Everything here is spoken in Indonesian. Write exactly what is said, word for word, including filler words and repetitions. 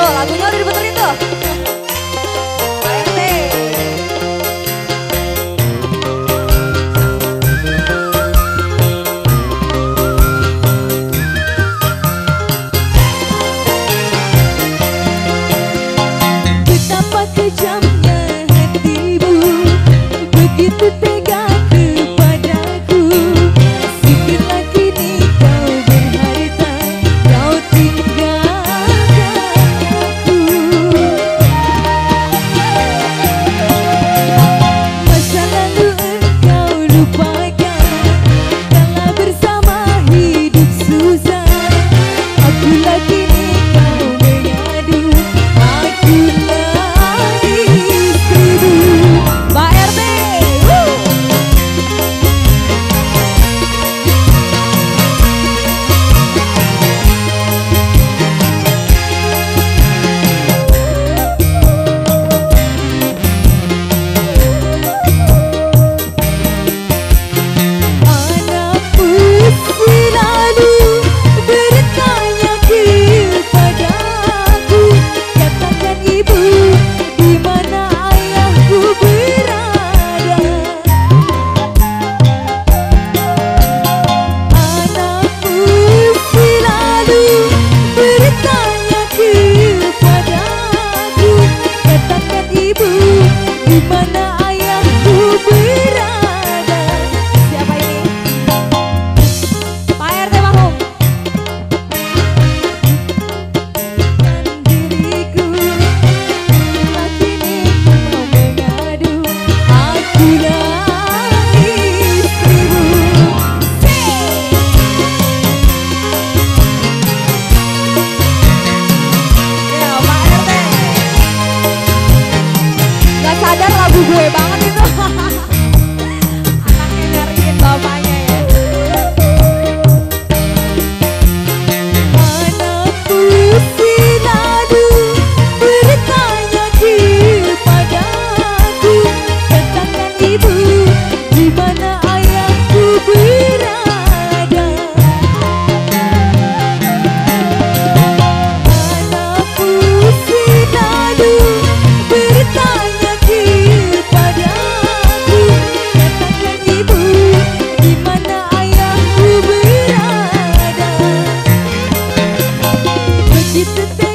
Tuh lagunya udah diputerin tuh. Pak R T. Betapa kejamnya hatimu, begitu tega kepadaku. Sekilas kini kau berharta, kau tinggalkan aku. Masa lalu engkau lupakan, kala bersama hidup susah. Akulah kini kau mengadu, akulah istrimu. Pak R T. Woo. Anakku selalu bertanya kepadaku, katakan ibu, di mana ayahku berada. Anakku selalu bertanya kepadaku, katakan ibu, di mana ayahku berada. Siapa ini? Pak R T Mahum. Diriku lagi ini mau mengadu, akulah istrimu. Ya Pak R T. Gak sadar lagu gue banget itu. Anaknya nyariin bapaknya ya. Anakku selalu bertanya kepadaku, katakan ibu, di mana ayahku berada. Anakku selalu bertanya kepadaku, katakan ibu, di mana ayahku berada. Begitu